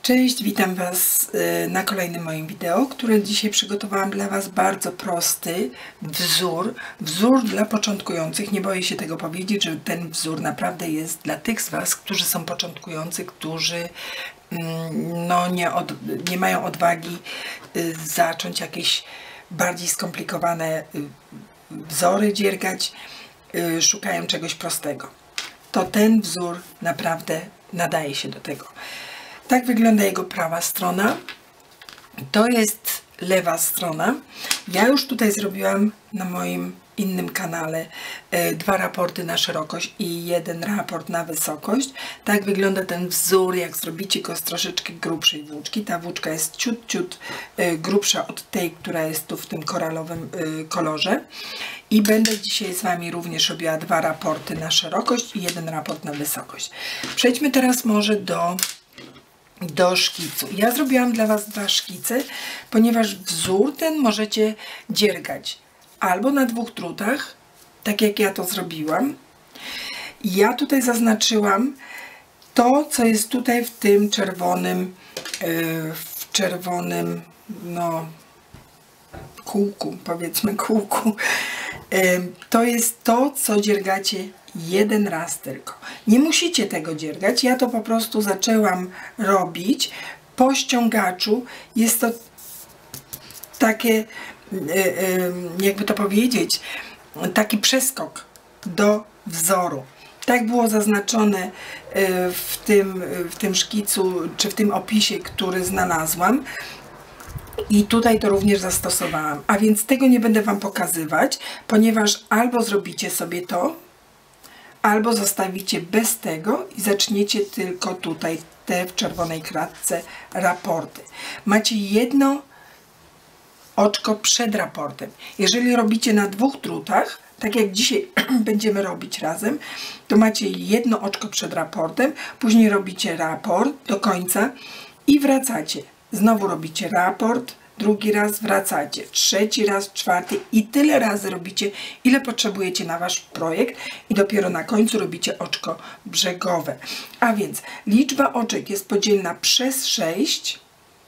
Cześć, witam Was na kolejnym moim wideo, które dzisiaj przygotowałam dla Was bardzo prosty wzór dla początkujących. Nie boję się tego powiedzieć, że ten wzór naprawdę jest dla tych z Was, którzy są początkujący, którzy nie mają odwagi zacząć jakieś bardziej skomplikowane wzory dziergać, szukają czegoś prostego. To ten wzór naprawdę nadaje się do tego. Tak wygląda jego prawa strona. To jest lewa strona. Ja już tutaj zrobiłam na moim innym kanale 2 raporty na szerokość i 1 raport na wysokość. Tak wygląda ten wzór, jak zrobicie go z troszeczkę grubszej włóczki. Ta włóczka jest ciut grubsza od tej, która jest tu w tym koralowym kolorze. I będę dzisiaj z Wami również robiła 2 raporty na szerokość i 1 raport na wysokość. Przejdźmy teraz może do szkicu. Ja zrobiłam dla Was 2 szkice, ponieważ wzór ten możecie dziergać albo na 2 drutach, tak jak ja to zrobiłam. Ja tutaj zaznaczyłam to, co jest tutaj w tym czerwonym, kółku, powiedzmy kółku. To jest to, co dziergacie 1 raz tylko. Nie musicie tego dziergać, ja to po prostu zaczęłam robić po ściągaczu. Jest to takie, jakby to powiedzieć, taki przeskok do wzoru. Tak było zaznaczone w tym szkicu, czy w tym opisie, który znalazłam. I tutaj to również zastosowałam. A więc tego nie będę Wam pokazywać, ponieważ albo zrobicie sobie to, albo zostawicie bez tego i zaczniecie tylko tutaj te w czerwonej kratce raporty. Macie jedno oczko przed raportem. Jeżeli robicie na 2 drutach, tak jak dzisiaj będziemy robić razem, to macie jedno oczko przed raportem, później robicie raport do końca i wracacie. Znowu robicie raport, drugi raz wracacie, trzeci raz, czwarty i tyle razy robicie, ile potrzebujecie na Wasz projekt i dopiero na końcu robicie oczko brzegowe. A więc liczba oczek jest podzielna przez 6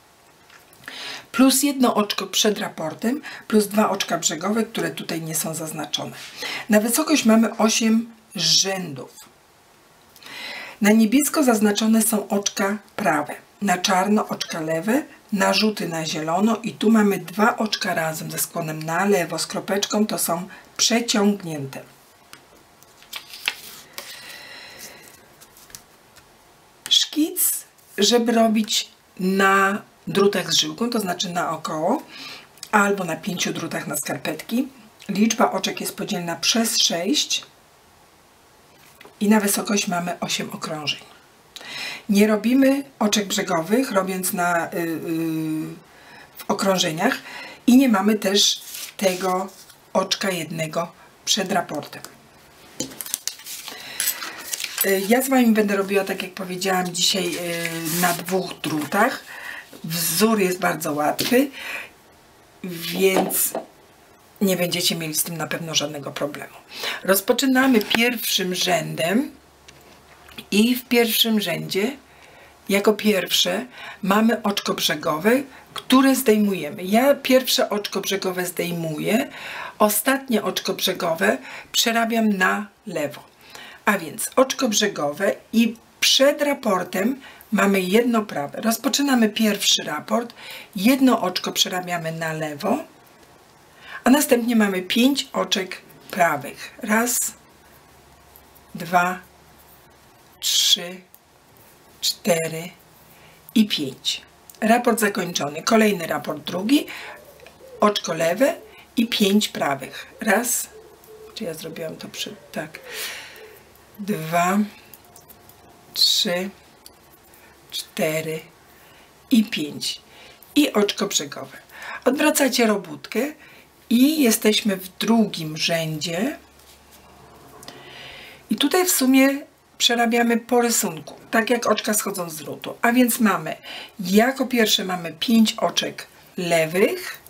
plus jedno oczko przed raportem plus 2 oczka brzegowe, które tutaj nie są zaznaczone. Na wysokość mamy 8 rzędów. Na niebiesko zaznaczone są oczka prawe, na czarno oczka lewe, na żółty na zielono i tu mamy 2 oczka razem ze skłonem na lewo z kropeczką, to są przeciągnięte. Szkic, żeby robić na drutach z żyłką, to znaczy naokoło, albo na 5 drutach na skarpetki. Liczba oczek jest podzielna przez 6 i na wysokość mamy 8 okrążeń. Nie robimy oczek brzegowych, robiąc w okrążeniach i nie mamy też tego oczka jednego przed raportem. Ja z Wami będę robiła, tak jak powiedziałam, dzisiaj na 2 drutach. Wzór jest bardzo łatwy, więc nie będziecie mieli z tym na pewno żadnego problemu. Rozpoczynamy pierwszym rzędem. I w pierwszym rzędzie, jako pierwsze, mamy oczko brzegowe, które zdejmujemy. Ja pierwsze oczko brzegowe zdejmuję, ostatnie oczko brzegowe przerabiam na lewo. A więc oczko brzegowe i przed raportem mamy jedno prawe. Rozpoczynamy pierwszy raport, jedno oczko przerabiamy na lewo, a następnie mamy 5 oczek prawych. Raz, 2, 3, 4 i 5. Raport zakończony. Kolejny raport drugi. Oczko lewe i 5 prawych. Raz. Czy ja zrobiłam to tak. 2, 3, 4 i 5. I oczko brzegowe. Odwracacie robótkę i jesteśmy w drugim rzędzie. I tutaj w sumie przerabiamy po rysunku, tak jak oczka schodzą z drutu. A więc mamy, jako pierwsze mamy 5 oczek lewych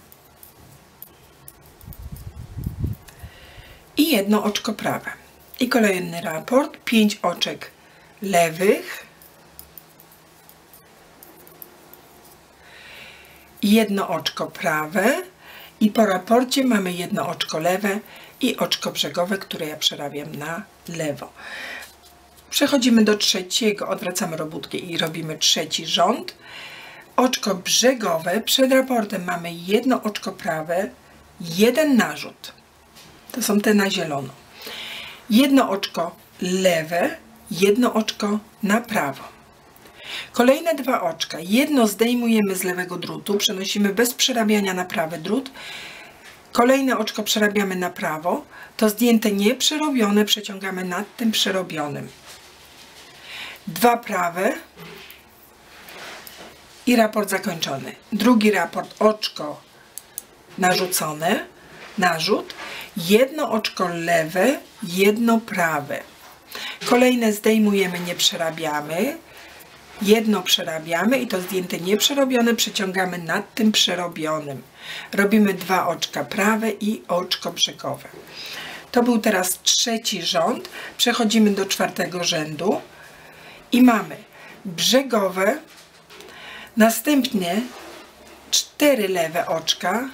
i jedno oczko prawe. I kolejny raport, 5 oczek lewych jedno oczko prawe i po raporcie mamy jedno oczko lewe i oczko brzegowe, które ja przerabiam na lewo. Przechodzimy do trzeciego, odwracamy robótkę i robimy trzeci rząd. Oczko brzegowe, przed raportem mamy jedno oczko prawe, jeden narzut. To są te na zielono. Jedno oczko lewe, jedno oczko na prawo. Kolejne dwa oczka. Jedno zdejmujemy z lewego drutu, przenosimy bez przerabiania na prawy drut. Kolejne oczko przerabiamy na prawo. To zdjęte nieprzerobione przeciągamy nad tym przerobionym. Dwa prawe i raport zakończony. Drugi raport, oczko narzucone, narzut, jedno oczko lewe, jedno prawe. Kolejne zdejmujemy, nie przerabiamy, jedno przerabiamy i to zdjęte nieprzerobione przeciągamy nad tym przerobionym. Robimy dwa oczka prawe i oczko brzegowe. To był teraz trzeci rząd. Przechodzimy do czwartego rzędu i mamy brzegowe, następnie 4 lewe oczka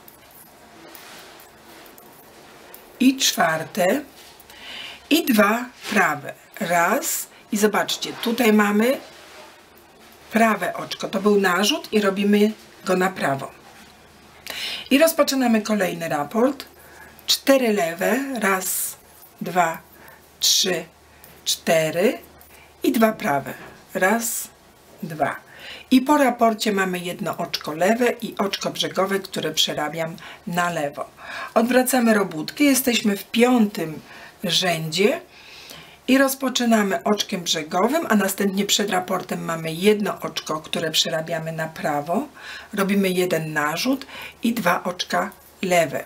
i czwarte i 2 prawe. Raz i zobaczcie, tutaj mamy prawe oczko, to był narzut i robimy go na prawo. I rozpoczynamy kolejny raport. 4 lewe, raz, 2, 3, 4 i 2 prawe. Raz, 2. I po raporcie mamy jedno oczko lewe i oczko brzegowe, które przerabiam na lewo. Odwracamy robótkę, jesteśmy w 5. rzędzie i rozpoczynamy oczkiem brzegowym, a następnie przed raportem mamy jedno oczko, które przerabiamy na prawo. Robimy jeden narzut i 2 oczka lewe.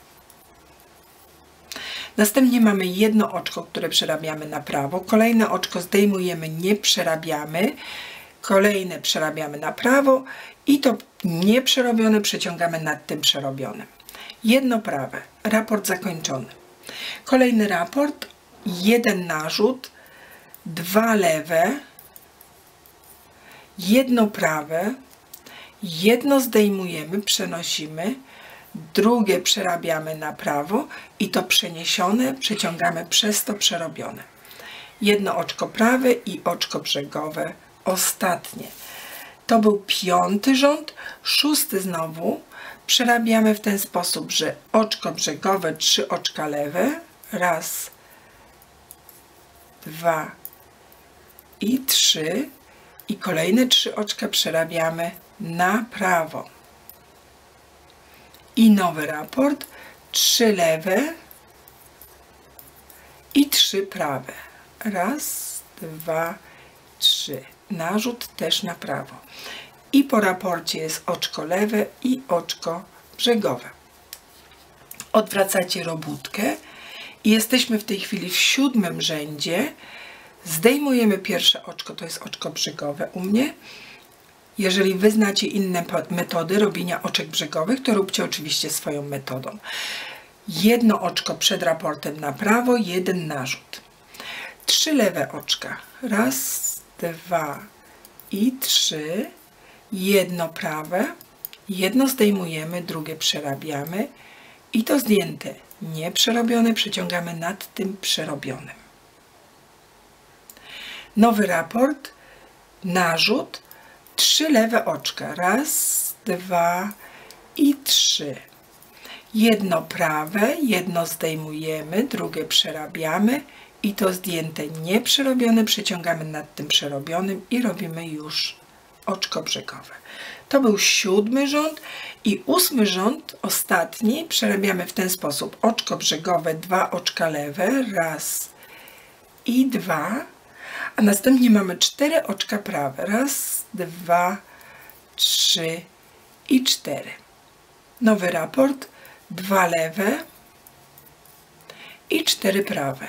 Następnie mamy jedno oczko, które przerabiamy na prawo. Kolejne oczko zdejmujemy, nie przerabiamy. Kolejne przerabiamy na prawo i to nieprzerobione przeciągamy nad tym przerobionym. Jedno prawe, raport zakończony. Kolejny raport, jeden narzut, 2 lewe, jedno prawe, jedno zdejmujemy, przenosimy, drugie przerabiamy na prawo i to przeniesione przeciągamy przez to przerobione. Jedno oczko prawe i oczko brzegowe ostatnie. To był 5. rząd. 6. znowu przerabiamy w ten sposób, że oczko brzegowe, 3 oczka lewe, raz, 2 i 3 i kolejne 3 oczka przerabiamy na prawo. I nowy raport, 3 lewe i 3 prawe. Raz, 2, 3. Narzut też na prawo. I po raporcie jest oczko lewe i oczko brzegowe. Odwracacie robótkę i jesteśmy w tej chwili w 7. rzędzie. Zdejmujemy pierwsze oczko, to jest oczko brzegowe u mnie. Jeżeli wy znacie inne metody robienia oczek brzegowych, to róbcie oczywiście swoją metodą. Jedno oczko przed raportem na prawo, jeden narzut. 3 lewe oczka. Raz, 2 i 3. Jedno prawe, jedno zdejmujemy, drugie przerabiamy i to zdjęte, nieprzerobione przeciągamy nad tym przerobionym. Nowy raport, narzut, 3 lewe oczka. Raz, 2 i 3. Jedno prawe, jedno zdejmujemy, drugie przerabiamy i to zdjęte nieprzerobione przeciągamy nad tym przerobionym i robimy już oczko brzegowe. To był 7. rząd i 8. rząd, ostatni, przerabiamy w ten sposób. Oczko brzegowe, 2 oczka lewe, raz i 2, a następnie mamy 4 oczka prawe. Raz, 2, 3 i 4. Nowy raport, 2 lewe i 4 prawe.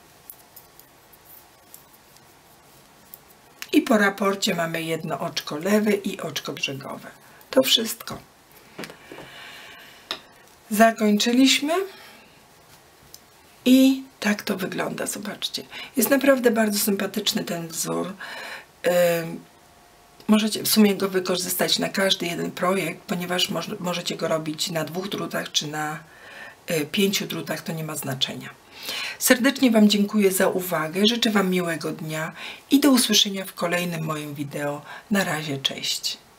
I po raporcie mamy jedno oczko lewe i oczko brzegowe. To wszystko. Zakończyliśmy i tak to wygląda, zobaczcie. Jest naprawdę bardzo sympatyczny ten wzór. możecie w sumie go wykorzystać na każdy jeden projekt, ponieważ możecie go robić na 2 drutach czy na 5 drutach, to nie ma znaczenia. Serdecznie Wam dziękuję za uwagę, życzę Wam miłego dnia i do usłyszenia w kolejnym moim wideo. Na razie, cześć!